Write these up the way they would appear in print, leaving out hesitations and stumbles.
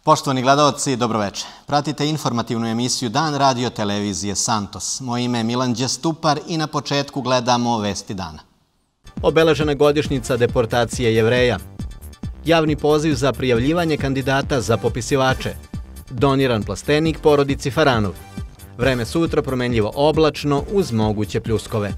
Poštovani gledaoci, dobroveče. Pratite informativnu emisiju Dan radio televizije Santos. Moje ime je Milan Đestupar i na početku gledamo vesti dana. Obeležena godišnjica deportacije Jevreja. Javni poziv za prijavljivanje kandidata za popisivače. Doniran plastenik porodici Faranov. Vreme sutra promenljivo oblačno uz moguće pljuskove.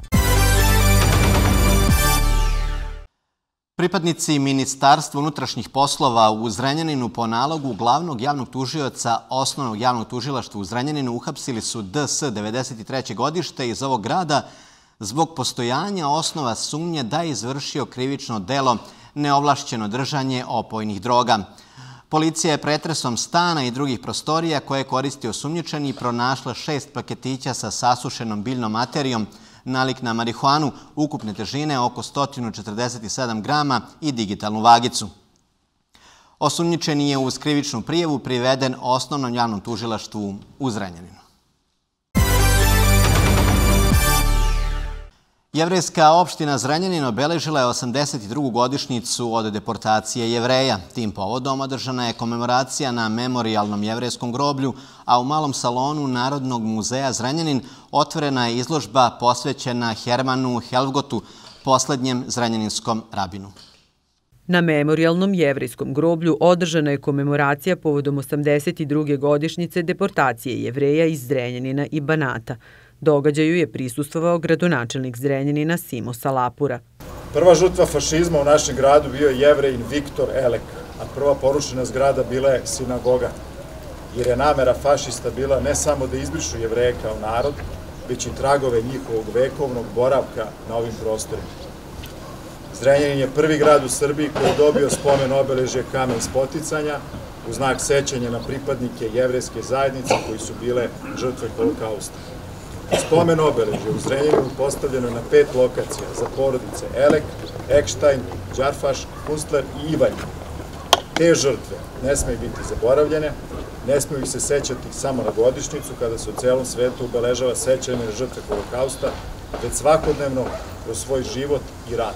Pripadnici Ministarstva unutrašnjih poslova u Zrenjaninu po nalogu glavnog javnog tužioca Osnovnog javnog tužilaštva u Zrenjaninu uhapsili su DS 93. godište iz ovog grada zbog postojanja osnova sumnje da je izvršio krivično delo neovlašćeno držanje opojnih droga. Policija je pretresom stana i drugih prostorija koje je koristio osumnjičeni pronašla 6 paketića sa sasušenom biljnom materijom nalik na marihuanu, ukupne težine oko 147 grama i digitalnu vagicu. Osumnjičeni je uz krivičnu prijavu priveden Osnovnom javnom tužilaštvu u Zrenjaninu. Jevrejska opština Zrenjanin obeležila je 82. godišnjicu od deportacije Jevreja. Tim povodom održana je komemoracija na Memorijalnom jevrejskom groblju, a u malom salonu Narodnog muzeja Zrenjanin otvorena je izložba posvećena Hermanu Helfgotu, poslednjem zrenjaninskom rabinu. Na Memorijalnom jevrejskom groblju održana je komemoracija povodom 82. godišnjice deportacije Jevreja iz Zrenjanina i Banata. Događaju je prisustvovao gradonačelnik Zrenjanina Simo Salapura. Prva žrtva fašizma u našem gradu bio je Jevrejin Viktor Elek, a prva porušena zgrada bila je sinagoga, jer je namera fašista bila ne samo da izbrišu Jevreje kao narod, već i tragove njihovog vekovnog boravka na ovim prostorima. Zrenjanin je prvi grad u Srbiji koji je dobio spomen obeležje kamen spoticanja u znak sećanja na pripadnike jevrejske zajednice koji su bile žrtve holokausta. Spomen obeležje u Zrenjaninu postavljeno je na 5 lokacija za porodice Elek, Ekštajn, Đarfaš, Kunstler i Ivanj. Te žrtve ne smiju biti zaboravljene, ne smiju ih se sećati samo na godišnjicu kada se u celom svetu obeležava sećanje na žrtve holokausta, već svakodnevno kroz svoj život i rad.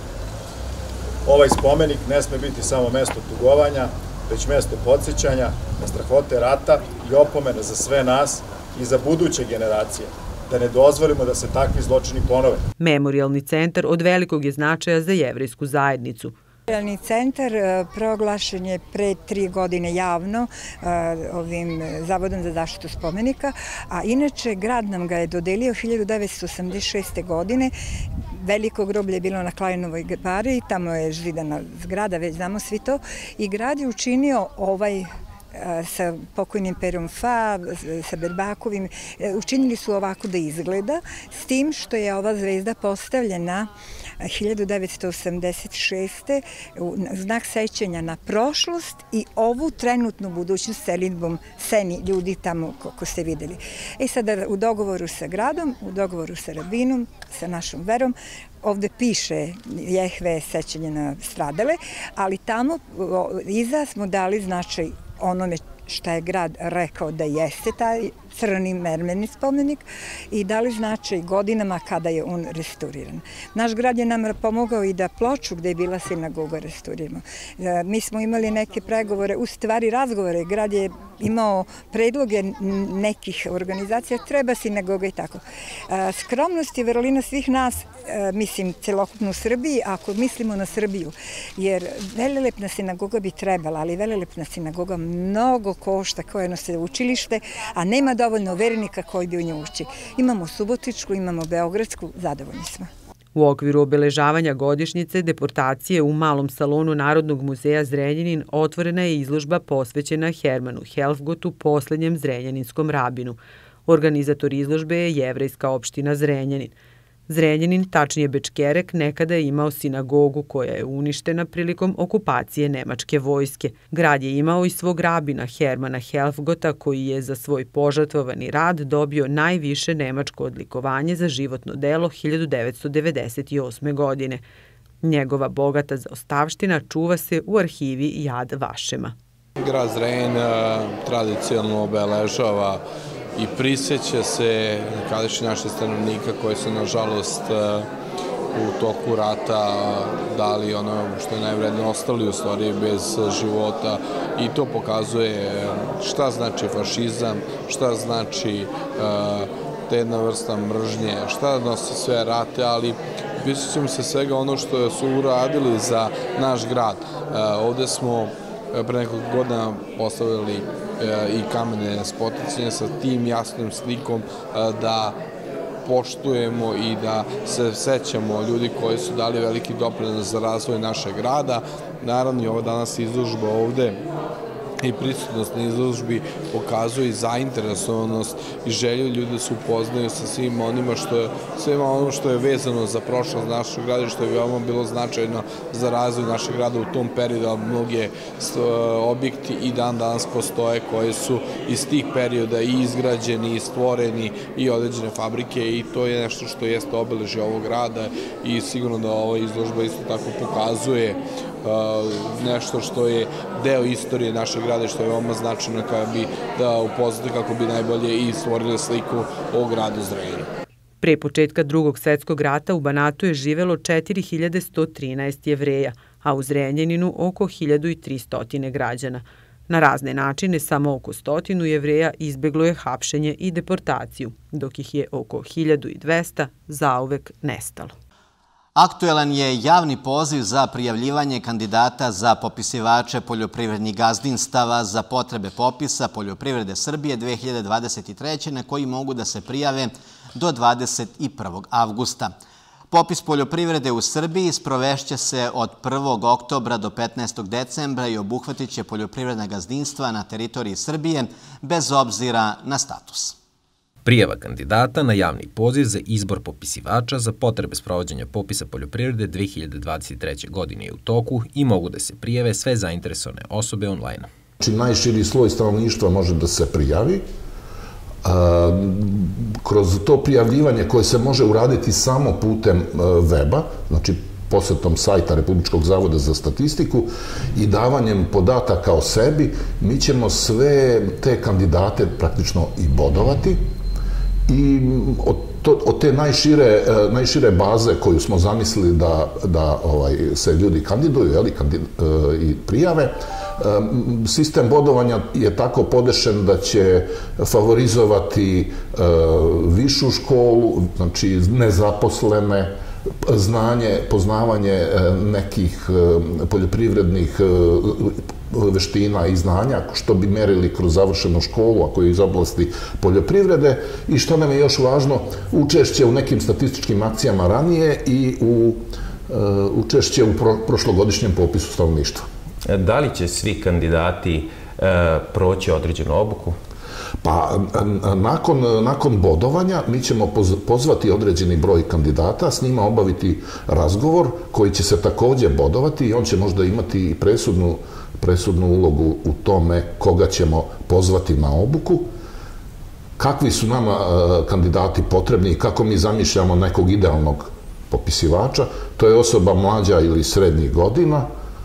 Ovaj spomenik ne sme biti samo mesto tugovanja, već mesto podsjećanja na strahote rata i opomene za sve nas i za buduće generacije, da ne dozvolimo da se takvi zločini ponove. Memorijalni centar od velikog je značaja za jevrejsku zajednicu. Memorijalni centar proglašen je pre 3 godine javno ovim Zavodom za zaštitu spomenika, a inače grad nam ga je dodelio 1986. godine. Veliko groblje je bilo na Klajnovoj bari, tamo je zidana zgrada, već znamo svi to, i grad je učinio ovaj sa pokojnim Perom Fa, sa Berbakovim, učinili su ovako da izgleda, s tim što je ova zvezda postavljena 1986. u znak sećanja na prošlost i ovu trenutnu budućnost selidbom seni ljudi tamo kako ste videli. Sada u dogovoru sa gradom, u dogovoru sa rabinom, sa našom verom, ovde piše Jehve sećanje na stradale, ali tamo iza smo dali značaj onome šta je grad rekao da jeste taj crni mermerni spomenik i dali značaj godinama kada je on restauriran. Naš grad je nam pomogao i da ploču gde je bila sinagoga restauriramo. Mi smo imali neke pregovore, u stvari razgovore, grad je imao predloge nekih organizacija, treba sinagoga i tako. Skromnost je vrlina svih nas, mislim, celokupno u Srbiji, ako mislimo na Srbiju, jer velelepna sinagoga bi trebala, ali velelepna sinagoga mnogo košta, koje je jedno učilište, a nema dovoljno vernika koji bi u nju ući. Imamo Subotičku, imamo Beogradsku, zadovoljni smo. U okviru obeležavanja godišnjice deportacije u malom salonu Narodnog muzeja Zrenjanin otvorena je izložba posvećena Hermanu Helfgotu, poslednjem zrenjaninskom rabinu. Organizator izložbe je jevrejska opština Zrenjanin. Zrenjanin, tačnije Bečkerek, nekada je imao sinagogu koja je uništena prilikom okupacije nemačke vojske. Grad je imao i svog rabina Hermana Helfgota koji je za svoj požrtvovani rad dobio najviše nemačko odlikovanje za životno delo 1998. godine. Njegova bogata zaostavština čuva se u arhivi Jad Vašema. Grad Zrenjanin tradicionalno obeležava i prisjeća se nekadašnjih naših stanovnika koji su, nažalost, u toku rata dali ono što je najvrednije, ostali u stvari bez života i to pokazuje šta znači fašizam, šta znači te jedna vrsta mržnje, šta nosi sve rate, ali prisjećam se svega ono što su uradili za naš grad. Ovde smo pre nekog godina postavili i kamene spoticanje sa tim jasnim slikom da poštujemo i da se sećamo ljudi koji su dali veliki doprinos za razvoj našeg grada. Naravno i ova danas izložba ovde i prisutnost na izložbi pokazuje i zainteresovanost i želju ljudi da se upoznaju sa svim ono što je vezano za prošlost našeg grada i što je veoma bilo značajno za razvoj našeg grada u tom periodu, a mnoge objekti i dan danas postoje koje su iz tih perioda i izgrađeni i stvoreni i određene fabrike i to je nešto što jeste obeležje ovog grada i sigurno da ova izložba isto tako pokazuje nešto što je deo istorije našeg grada i što je veoma značajno da upoznate kako bi najbolje i stvorili sliku o gradu Zrenjaninu. Pre početka Drugog svetskog rata u Banatu je živelo 4113 Jevreja, a u Zrenjaninu oko 1300 građana. Na razne načine samo oko 100 Jevreja izbeglo je hapšenje i deportaciju, dok ih je oko 1200 zauvek nestalo. Aktuelan je javni poziv za prijavljivanje kandidata za popisivače poljoprivrednih gazdinstava za potrebe popisa poljoprivrede Srbije 2023. na koji mogu da se prijave do 21. avgusta. Popis poljoprivrede u Srbiji sprovešće se od 1. oktobra do 15. decembra i obuhvatit će poljoprivredna gazdinstva na teritoriji Srbije bez obzira na status. Prijava kandidata na javni poziv za izbor popisivača za potrebe sprovođenja popisa poljoprivrede 2023. godine je u toku i mogu da se prijave sve zainteresovane osobe online. Znači, najširi sloj stanovništva može da se prijavi. Kroz to prijavljivanje koje se može uraditi samo putem weba, znači posjetom sajta Republičkog zavoda za statistiku i davanjem podataka o sebi, mi ćemo sve te kandidate praktično i bodovati. I od te najšire baze koju smo zamislili da se ljudi kandiduju i prijave, sistem bodovanja je tako podešen da će favorizovati višu školu, znači nezaposlene, poznavanje nekih poljoprivrednih veština i znanja, što bi merili kroz završenu školu, ako je iz oblasti poljoprivrede, i što nam je još važno, učešće u nekim statističkim akcijama ranije i učešće u prošlogodišnjem popisu stanovništva. Da li će svi kandidati proći određenu obuku? Pa, nakon bodovanja mi ćemo pozvati određeni broj kandidata, s njima obaviti razgovor koji će se takođe bodovati i on će možda imati i presudnu ulogu u tome koga ćemo pozvati na obuku, kakvi su nama kandidati potrebni i kako mi zamišljamo nekog idealnog popisivača. To je osoba mlađa ili srednjih godina,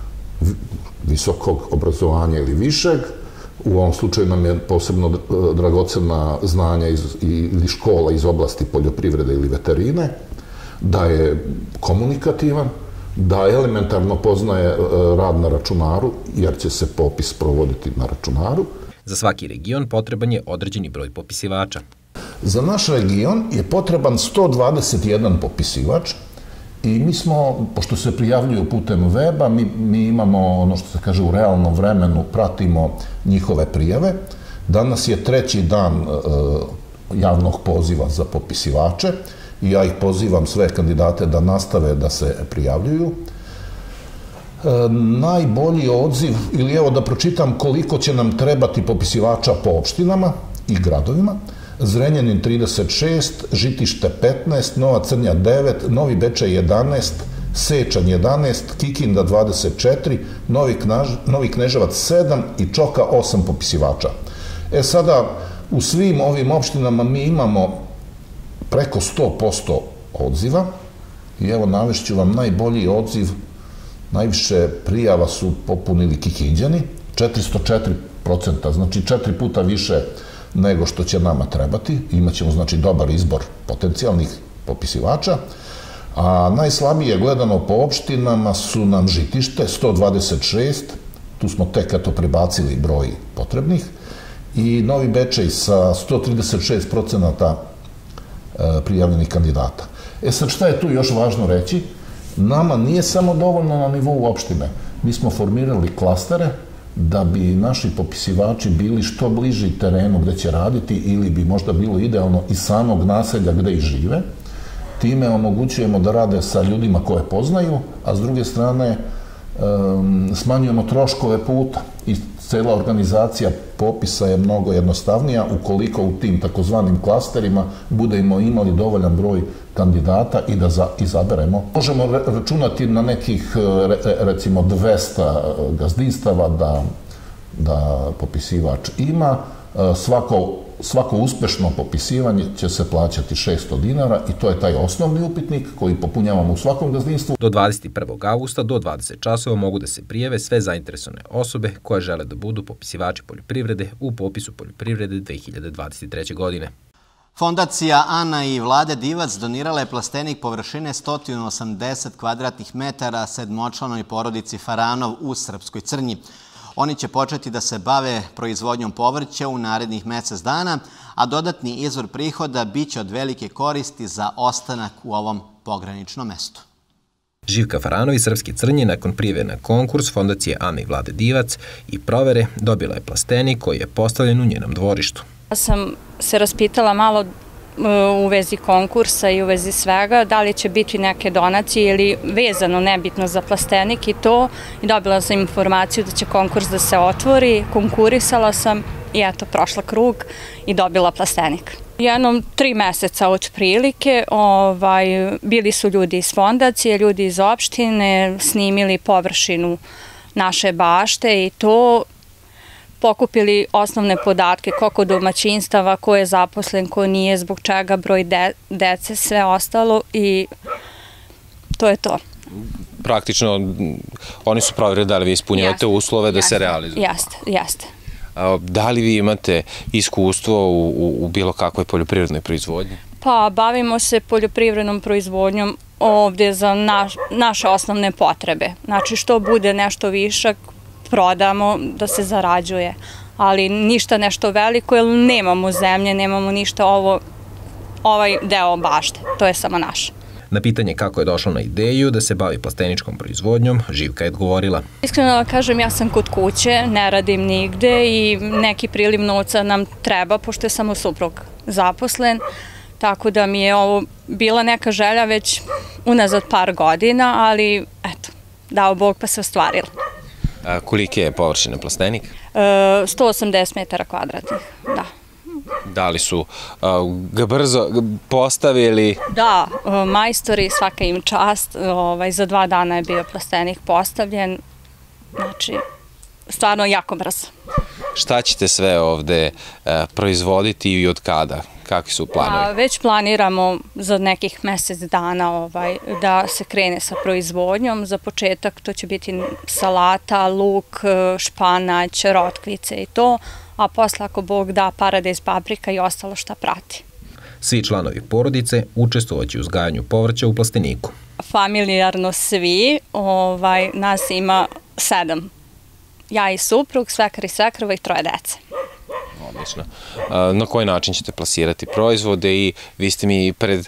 visokog obrazovanja ili višeg. U ovom slučaju nam je posebno dragocena znanja ili škola iz oblasti poljoprivrede ili veterine, da je komunikativan, da elementarno poznaje rad na računaru, jer će se popis provoditi na računaru. Za svaki region potreban je određeni broj popisivača. Za naš region je potreban 121 popisivač i mi smo, pošto se prijavljuju putem weba, mi imamo ono što se kaže u realnom vremenu, pratimo njihove prijave. Danas je 3. dan javnog poziva za popisivače i ja ih pozivam sve kandidate da nastave da se prijavljuju. Najbolji odziv, ili evo da pročitam koliko će nam trebati popisivača po opštinama i gradovima. Zrenjanin 36, Žitište 15, Nova Crnja 9, Novi Bečej 11, Sečanj 11, Kikinda 24, Novi Kneževac 7 i Čoka 8 popisivača. Sada, u svim ovim opštinama mi imamo preko 100% odziva i evo navešću vam najbolji odziv, najviše prijava su popunili Kikinđani, 404%, znači 4 puta više nego što će nama trebati. Imaćemo, znači, dobar izbor potencijalnih popisivača. A najslabije gledano po opštinama su nam Žitište, 126, tu smo tek prebacili broj potrebnih, i Novi Bečej sa 136% prijavljenih kandidata. Sad, šta je tu još važno reći? Nama nije samo dovoljno na nivou opštine. Mi smo formirali klastere da bi naši popisivači bili što bliži terenu gde će raditi ili bi možda bilo idealno iz samog naselja gde i žive. Time omogućujemo da rade sa ljudima koje poznaju, a s druge strane smanjujemo troškove puta i cela organizacija popisa je mnogo jednostavnija ukoliko u tim takozvanim klasterima budemo imali dovoljan broj kandidata i da izaberemo. Možemo računati na nekih, recimo, 200 gazdinstava da popisivač ima. Svako uspešno popisivanje će se plaćati 600 dinara i to je taj osnovni upitnik koji popunjavamo u svakom gazdinstvu. Do 21. augusta do 20 časova mogu da se prijave sve zainteresovane osobe koje žele da budu popisivači poljoprivrede u popisu poljoprivrede 2023. godine. Fondacija Ana i Vlade Divac donirala je plastenik površine 180 kvadratnih metara sedmočlanoj porodici Faranov u Srpskoj Crnji. Oni će početi da se bave proizvodnjom povrća u narednih mesec dana, a dodatni izvor prihoda biće od velike koristi za ostanak u ovom pograničnom mestu. Živka Faranov iz Srpske Crnje nakon prijave na konkurs Fondacije Ana i Vlade Divac i provere dobila je plastenik koji je postavljen u njenom dvorištu. Ja sam se raspitala malo u vezi konkursa i u vezi svega, da li će biti neke donacije ili vezano nebitno za plastenik i to. I dobila sam informaciju da će konkurs da se otvori, konkurisala sam i eto, prošla krug i dobila plastenik. Jednom 3 meseca od prilike bili su ljudi iz fondacije, ljudi iz opštine, snimili površinu naše bašte i to, pokupili osnovne podatke, koliko domaćinstava, ko je zaposlen, ko nije, zbog čega, broj dece, sve ostalo i to je to. Praktično, oni su provjerili da li vi ispunjavate uslove da se realizuju. Jeste. Da li vi imate iskustvo u bilo kakvoj poljoprivrednoj proizvodnji? Pa, bavimo se poljoprivrednom proizvodnjom ovdje za naše osnovne potrebe. Znači, što bude nešto višak, prodamo da se zarađuje, ali ništa nešto veliko jer nemamo zemlje, nemamo ništa ovaj deo bašte, to je samo naš. Na pitanje kako je došlo na ideju da se bavi plasteničkom proizvodnjom, Živka je odgovorila. Iskreno da kažem, ja sam kod kuće, ne radim nigde i neki priliv novca nam treba, pošto je samo suprug zaposlen, tako da mi je ovo bila neka želja već unazad par godina, ali eto, dao Bog pa se ostvarilo. Koliki je površina plastenika? 180 metara kvadratnih, da. Da li su ga brzo postavili? Da, majstori, svaka im čast. Za 2 dana je bio plastenik postavljen. Znači, stvarno jako brzo. Šta ćete sve ovde proizvoditi i od kada? Kakvi su planovi? Već planiramo za nekih mesec dana da se krene sa proizvodnjom. Za početak to će biti salata, luk, španać, rotkvice i to, a posle ako Bog da paradajz, paprika i ostalo šta prati. Svi članovi porodice učestvovaće u uzgajanju povrća u plasteniku. Familijarno svi, nas ima 7. Ja i suprug, svekar i svekrva i 3 dece. Odlično. Na koji način ćete plasirati proizvode i vi ste mi pred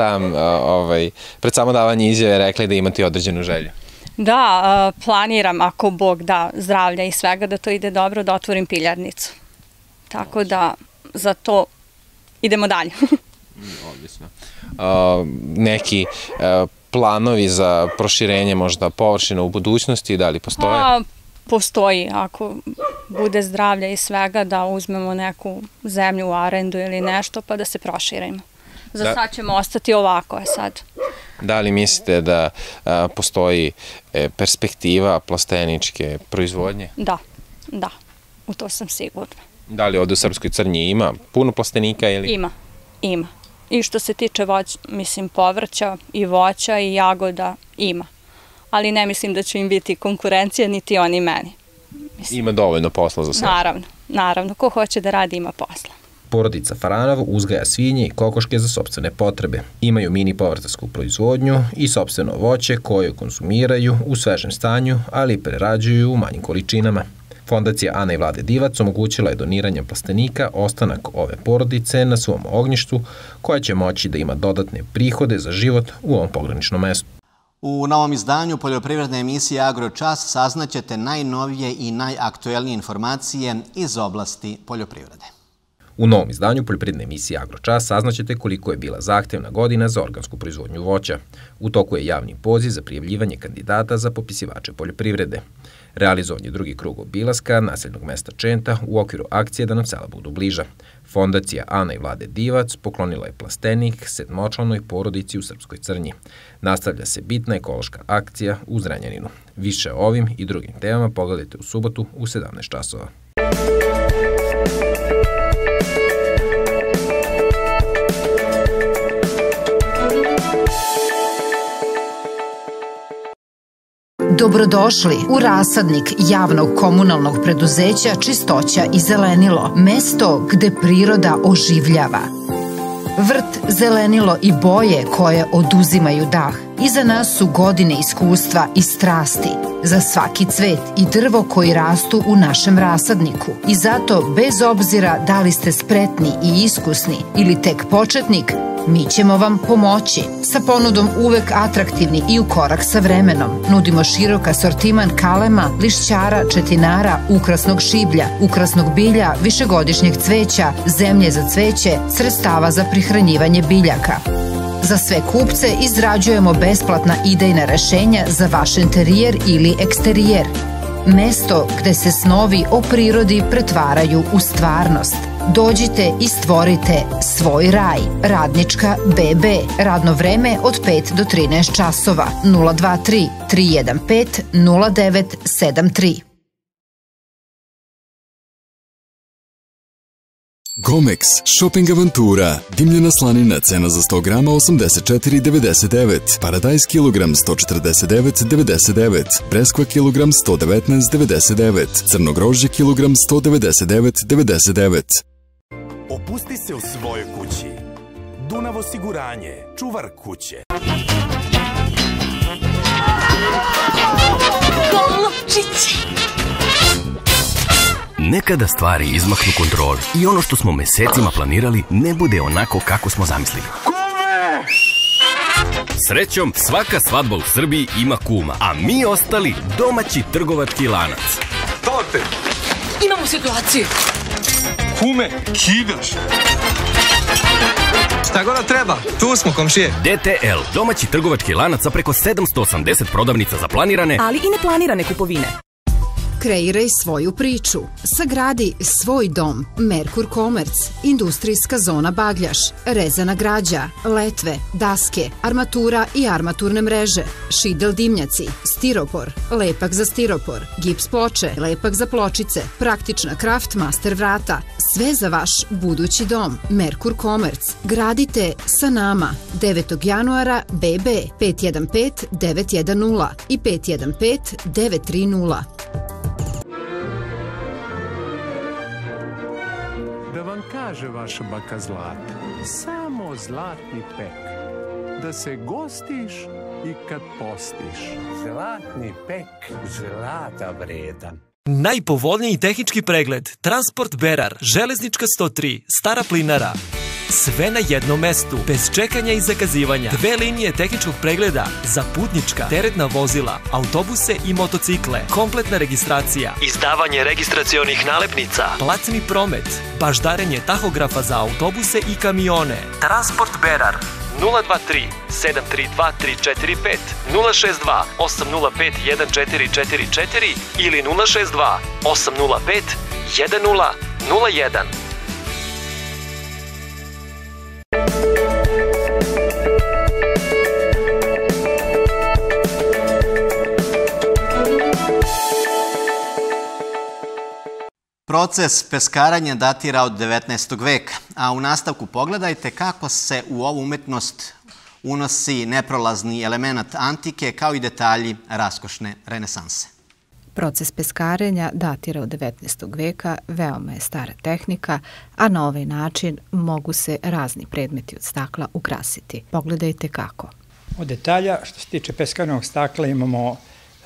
samo davanje izjave rekli da imate određenu želju? Da, planiram ako Bog da zdravlja i svega da to ide dobro, da otvorim piljarnicu. Tako da za to idemo dalje. Odlično. Neki planovi za proširenje možda površina u budućnosti, da li postoje? Postoji, ako bude zdravlja i svega, da uzmemo neku zemlju u arendu ili nešto pa da se proširimo. Za sad ćemo ostati ovako sad. Da li mislite da postoji perspektiva plasteničke proizvodnje? Da, u to sam sigurna. Da li ovdje u Srpskoj Crnji ima puno plastenika? Ima. I što se tiče povrća i voća i jagoda, ima. Ali ne mislim da će im biti konkurencija, niti oni meni. Ima dovoljno posla za sve? Naravno. Ko hoće da radi ima posla. Porodica Faranov uzgaja svinje i kokoške za sopstvene potrebe. Imaju mini povrtarsku proizvodnju i sopstveno voće koje konzumiraju u svežem stanju, ali i prerađuju u manjim količinama. Fondacija Ane i Vlade Divac omogućila je doniranjem plastenika ostanak ove porodice na svom ognjištu, koja će moći da ima dodatne prihode za život u ovom pograničnom mestu. U novom izdanju poljoprivredne emisije Agročas saznaćete najnovije i najaktuelnije informacije iz oblasti poljoprivrede. U novom izdanju poljoprivredne emisije Agročas saznaćete koliko je bila zahtevna godina za organsku proizvodnju voća. U toku je javni poziv za prijavljivanje kandidata za popisivače poljoprivrede. Realizovan je drugi krug obilaska naseljnog mesta Čenta u okviru akcije Da nam sela budu bliža. Fondacija Ana i Vlade Divac poklonila je plastenik 7-članoj porodici u Srpskoj Crnji. Nastavlja se bitna ekološka akcija u Zrenjaninu. Više o ovim i drugim temama pogledajte u subotu u 17 časova. Dobrodošli u rasadnik javnog komunalnog preduzeća Čistoća i zelenilo, mesto gde priroda oživljava. Vrt, zelenilo i boje koje oduzimaju dah. Iza nas su godine iskustva i strasti. Za svaki cvet i drvo koji rastu u našem rasadniku. I zato, bez obzira da li ste spretni i iskusni ili tek početnik, mi ćemo vam pomoći. Sa ponudom uvek atraktivni i u korak sa vremenom. Nudimo širok asortiman kalema, lišćara, četinara, ukrasnog šiblja, ukrasnog bilja, višegodišnjeg cveća, zemlje za cveće, sredstava za prihranjivanje biljaka. Za sve kupce izrađujemo besplatna idejna rešenja za vaš interijer ili eksterijer. Mesto gde se snovi o prirodi pretvaraju u stvarnost. Dođite i stvorite svoj raj. Radnička BB. Radno vreme od 5 do 13 časova. 023 315 0973. Gomex, shopping avantura, dimljena slanina, cena za 100 grama 84,99, paradajz kilogram 149,99, breskva kilogram 119,99, crno grožđe kilogram 199,99. Opusti se u svojoj kući. Dunav osiguranje, čuvar kuće. Golupčići! Nekada stvari izmaknu kontroli i ono što smo mesecima planirali ne bude onako kako smo zamislili. Kume! Srećom, svaka svadba u Srbiji ima kuma, a mi ostali domaći trgovački lanac. Tote! Imamo situaciju. Kume, kidaš! Šta god treba, tu smo, komšije. DTL, domaći trgovački lanac sa preko 780 prodavnica za planirane, ali i neplanirane kupovine. Kreiraj svoju priču. Sagradi svoj dom. Merkur Commerce. Industrijska zona Bagljaš. Rezana građa. Letve. Daske. Armatura i armaturne mreže. Šidel dimnjaci. Stiropor. Lepak za stiropor. Gips ploče. Lepak za pločice. Praktična Kraft Master vrata. Sve za vaš budući dom. Merkur Commerce. Gradite sa nama. 9. januara BB 515 910 i 515 930. Da vam kaže vaša baka Zlata, samo zlatni pek, da se gostiš i kad postiš. Zlatni pek, zlata vredan. Najpovoljniji tehnički pregled, Transport Berar, Železnička 103, Stara Plinara. Sve na jednom mestu, bez čekanja i zakazivanja. 2 linije tehničkog pregleda za putnička, teretna vozila, autobuse i motocikle. Kompletna registracija, izdavanje registracionih nalepnica, platni promet, baždarenje tahografa za autobuse i kamione. Transport Berar 023 732 345 062 805 1444 ili 062 805 1001. Proces peskaranja datira od 19. veka, a u nastavku pogledajte kako se u ovu umetnost unosi neprolazni element antike kao i detalji raskošne renesanse. Proces peskarenja datira od 19. veka, veoma je stara tehnika, a na ovaj način mogu se razni predmeti od stakla ukrasiti. Pogledajte kako. Od detalja, što se tiče peskarenog stakla, imamo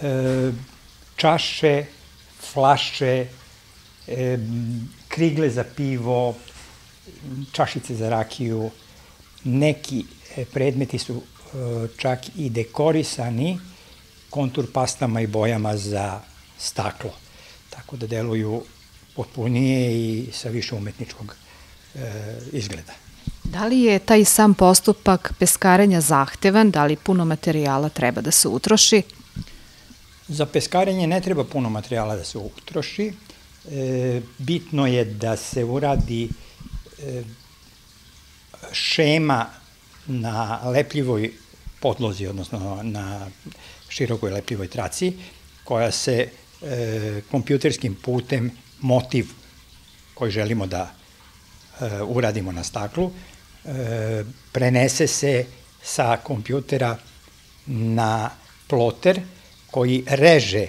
čaše, flaše, krigle za pivo, čašice za rakiju. Neki predmeti su čak i dekorisani kontur pastama i bojama za staklo. Tako da deluju potpunije i sa više umetničkog izgleda. Da li je taj sam postupak peskarenja zahtevan? Da li puno materijala treba da se utroši? Za peskarenje ne treba puno materijala da se utroši. Bitno je da se uradi šema na lepljivoj podlozi, odnosno na širokoj lepljivoj traci, koja se kompjuterskim putem motiv koji želimo da uradimo na staklu, prenese se sa kompjutera na ploter koji reže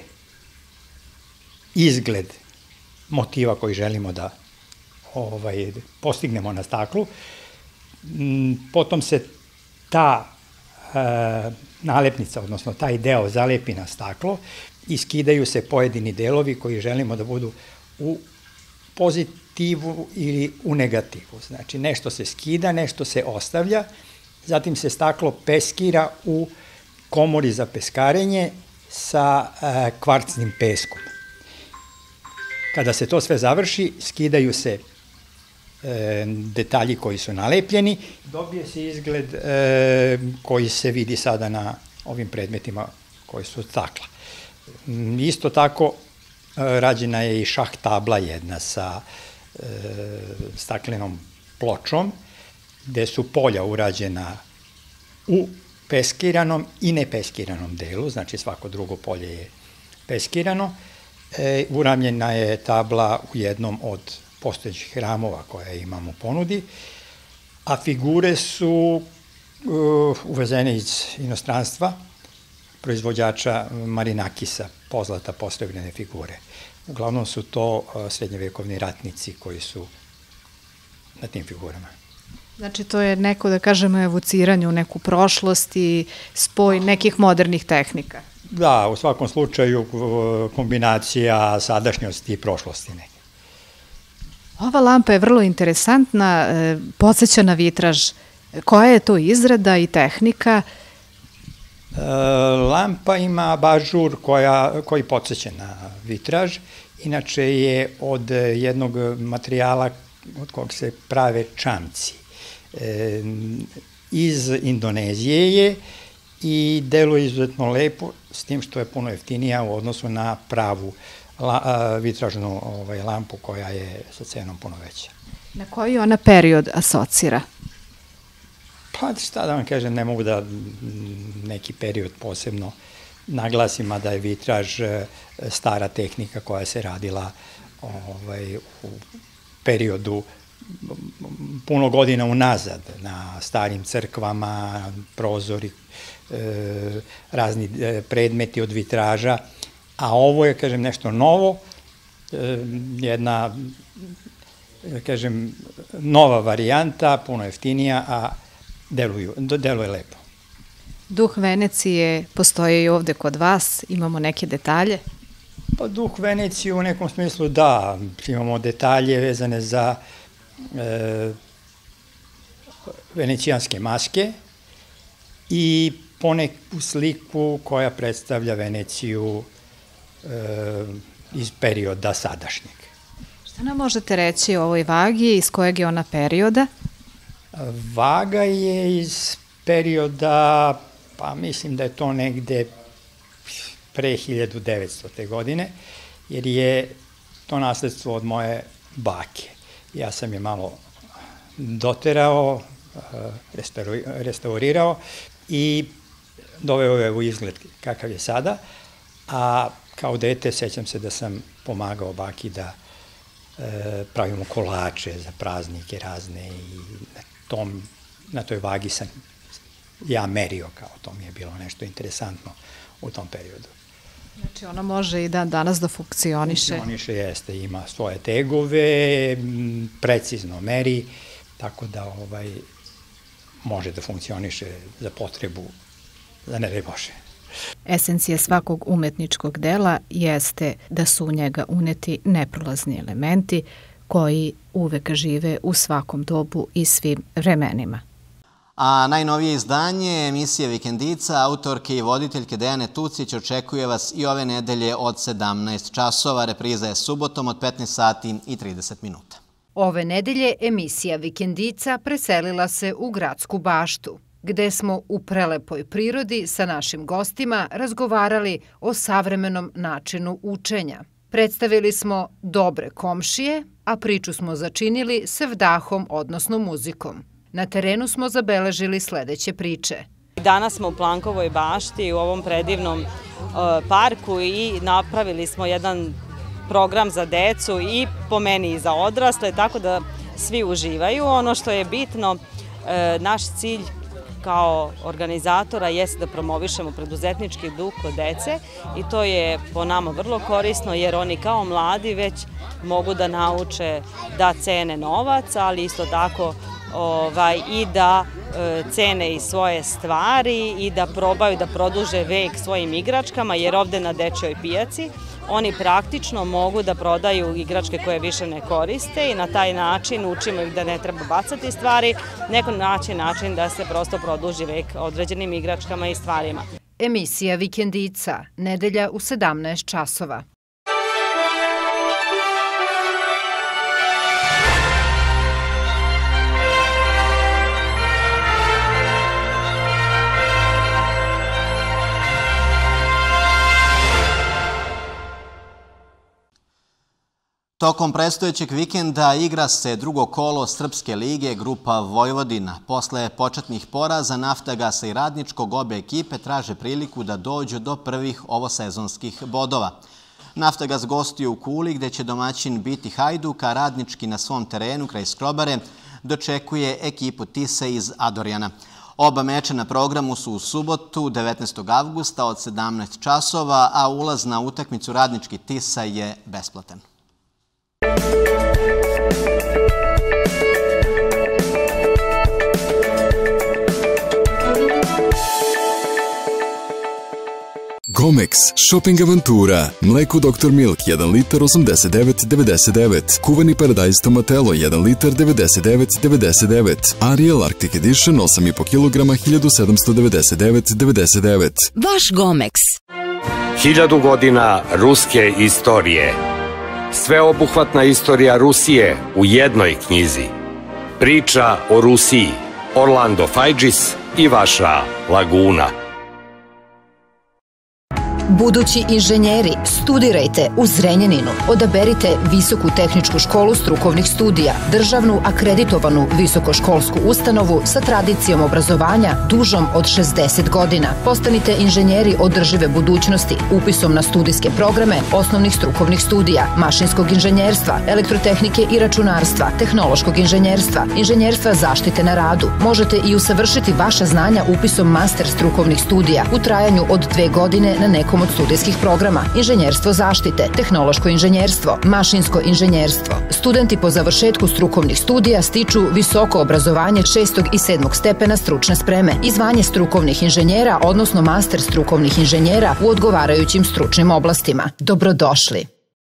izgled motiva koji želimo da postignemo na staklu. Potom se ta nalepnica, odnosno taj deo zalepi na staklo i skidaju se pojedini delovi koji želimo da budu u pozitivu ili u negativu. Znači, nešto se skida, nešto se ostavlja, zatim se staklo peskira u komori za peskarenje sa kvarcnim peskom. Kada se to sve završi, skidaju se detalji koji su nalepljeni, dobije se izgled koji se vidi sada na ovim predmetima koji su od stakla. Isto tako rađena je i šah tabla jedna sa staklenom pločom, gde su polja urađena u peskiranom i nepeskiranom delu, znači svako drugo polje je peskirano. Uramljena je tabla u jednom od postojećih hramova koje imamo u ponudi, a figure su uvezene iz inostranstva, proizvođača Marinakisa, poznata posrebljene figure. Uglavnom su to srednjevekovni ratnici koji su na tim figurama. Znači, to je neko, da kažemo, evociranje u neku prošlost i spoj nekih modernih tehnika. Da, u svakom slučaju kombinacija sadašnjosti i prošlosti neke. Ova lampa je vrlo interesantna, podsjeća na vitraž. Koja je to izrada i tehnika? Lampa ima abažur koji podsjeća na vitraž. Inače je od jednog materijala od kog se prave čamci. Iz Indonezije je i deluje izuzetno lepo, s tim što je puno jeftinija u odnosu na pravu vitražnu lampu koja je sa cenom puno veća. Na koji ona period asocira? Pa šta da vam kažem, ne mogu da neki period posebno naglasim, a da je vitraž stara tehnika koja se radila u periodu puno godina unazad, na starim crkvama, prozori, razni predmeti od vitraža, a ovo je, kažem, nešto novo, jedna, kažem, nova varijanta, puno jeftinija, a deluje lepo. Duh Venecije postoje i ovde kod vas, imamo neke detalje? Pa duh Venecije u nekom smislu da, imamo detalje vezane za venecijanske maske i poneku sliku koja predstavlja Veneciju iz perioda sadašnjeg. Šta nam možete reći o ovoj vagi, iz kojeg je ona perioda? Vaga je iz perioda, pa mislim da je to negde pre 1900. godine, jer je to nasledstvo od moje bake. Ja sam je malo doterao, restaurirao i doveo je u izgled kakav je sada, a kao dete sećam se da sam pomagao baki da pravimo kolače za praznike razne i na toj vagi sam ja merio, kao to mi je bilo nešto interesantno u tom periodu. Znači ona može i danas da funkcioniše. Funkcioniše, jeste, ima svoje tegove, precizno meri, tako da može da funkcioniše za potrebu, da ne daj Bože. Esencija svakog umetničkog dela jeste da su u njega uneti neprolazni elementi koji uvek žive u svakom dobu i svim vremenima. A najnovije izdanje emisije Vikendica, autorke i voditeljke Dejane Tucić očekuje vas i ove nedelje od 17 časova. Repriza je subotom od 15 sati i 30 minuta. Ove nedelje emisija Vikendica preselila se u Gradsku baštu, gde smo u prelepoj prirodi sa našim gostima razgovarali o savremenom načinu učenja. Predstavili smo dobre komšije, a priču smo začinili sa vdahom, odnosno muzikom. Na terenu smo zabeležili sledeće priče. Danas smo u Plankovoj bašti u ovom predivnom parku i napravili smo jedan program za decu i po meni i za odrasle, tako da svi uživaju. Ono što je bitno, naš cilj kao organizatora jeste da promovišemo preduzetnički duh kod dece i to je po nama vrlo korisno jer oni kao mladi već mogu da nauče da cene novac, ali isto tako i da cene i svoje stvari i da probaju da produže vek svojim igračkama, jer ovde na dečjoj pijaci oni praktično mogu da prodaju igračke koje više ne koriste i na taj način učimo ih da ne treba bacati stvari, nego naći način da se prosto produži vek određenim igračkama i stvarima. Emisija Vikendica, nedelja u 17 časova. Tokom predstojećeg vikenda igra se drugo kolo Srpske lige grupa Vojvodina. Posle početnih poraza Naftagasa i Radničkog obe ekipe traže priliku da dođu do prvih ovosezonskih bodova. Naftagas gostuje u Kuli gde će domaćin biti Hajduk, a Radnički na svom terenu kraj Skrobare dočekuje ekipu Tise iz Adorjana. Oba meča na programu su u subotu 19. avgusta od 17 časova, a ulaz na utakmicu Radnički Tisa je besplatan. Gomex, shopping avantura, mleko Dr. Milk 1 litar 89,99, kuvani paradajz tomatelo 1 litar 99,99, Ariel Arctic Edition 8,5 kg 1799,99. Vaš Gomex. 1000 godina ruske istorije. Sveobuhvatna istorija Rusije u jednoj knjizi. Priča o Rusiji. Orlando Fajđis i vaša Laguna. Budući inženjeri, studirajte u Zrenjaninu. Odaberite Visoku tehničku školu strukovnih studija, državnu akreditovanu visokoškolsku ustanovu sa tradicijom obrazovanja dužom od 60 godina. Postanite inženjeri održive budućnosti upisom na studijske programe osnovnih strukovnih studija, mašinskog inženjerstva, elektrotehnike i računarstva, tehnološkog inženjerstva, inženjerstva zaštite na radu. Možete i usavršiti vaša znanja upisom master strukovnih studija u trajanju od 2 godine na nekom od studijskih programa, inženjerstvo zaštite, tehnološko inženjerstvo, mašinsko inženjerstvo. Studenti po završetku strukovnih studija stiču visoko obrazovanje 6. i 7. stepena stručne spreme i zvanje strukovnih inženjera, odnosno master strukovnih inženjera u odgovarajućim stručnim oblastima. Dobrodošli!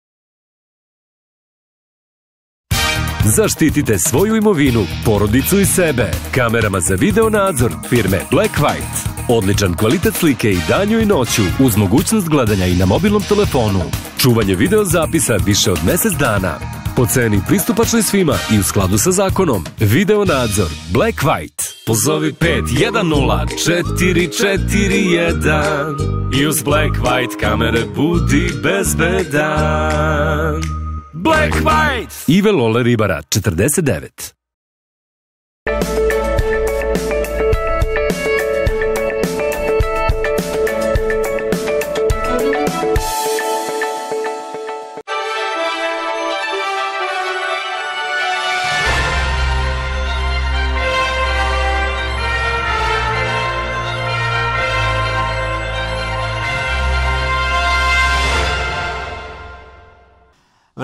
Zaštitite svoju imovinu, porodicu i sebe kamerama za video nadzor firme Black White. Odličan kvalitet slike i danju i noću uz mogućnost gledanja i na mobilnom telefonu. Čuvanje video zapisa više od mjesec dana. Po ceni pristupačnoj svima i u skladu sa zakonom. Video nadzor Black White. Pozovi 510 441 i uz Black White kamere budi bezbedan. Black White! Ive Lole Ribara, 49.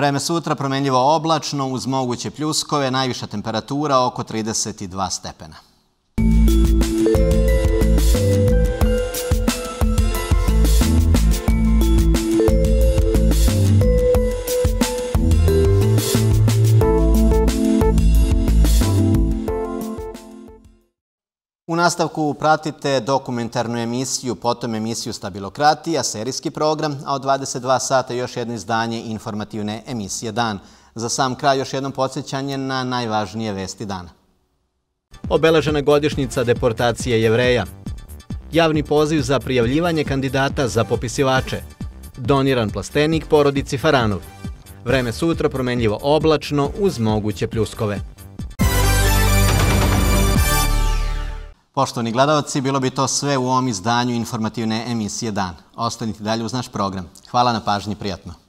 Vreme sutra promenljivo oblačno uz moguće pljuskove, najviša temperatura oko 32 stepena. U nastavku pratite dokumentarnu emisiju, potom emisiju Stabilokratija, serijski program, a od 22 sata još jedno izdanje informativne emisije Dan. Za sam kraj još jednom podsjećanje na najvažnije vesti dana. Obeležena godišnjica deportacije Jevreja. Javni poziv za prijavljivanje kandidata za popisivače. Doniran plastenik porodici Faranov. Vreme sutra promenljivo oblačno uz moguće pljuskove. Poštovani gledalci, bilo bi to sve u ovom izdanju informativne emisije Dan. Ostanite dalje uz naš program. Hvala na pažnji, prijatno.